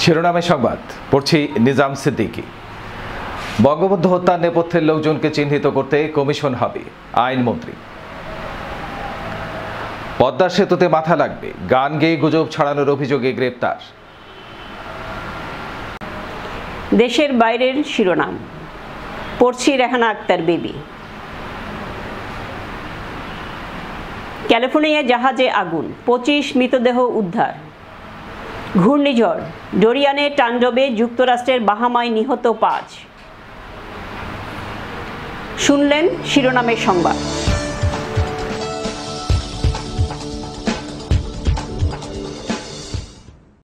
শিরোনামে সংবাদ পড়ছি নিজাম সিদ্দিকী। বঙ্গবন্ধু হত্যার নেপথ্যের লোকজনকে চিহ্নিত করতে কমিশন হবে, আইনমন্ত্রী। পদ্মা সেতুতে মাথা লাগবে, গান গেয়ে গুজব ছড়ানোর অভিযোগে গ্রেপ্তার। দেশের বাইরের শিরোনাম পড়ছি রেহানা আক্তার বিবি। ক্যালিফোর্নিয়া জাহাজে আগুন, 25 মৃতদেহ উদ্ধার। ঘূর্ণিঝড় ডোরিয়ানে তাণ্ডবে যুক্তরাষ্ট্রের বাহামায় নিহত 5। শুনলেন শিরোনামের সংবাদ।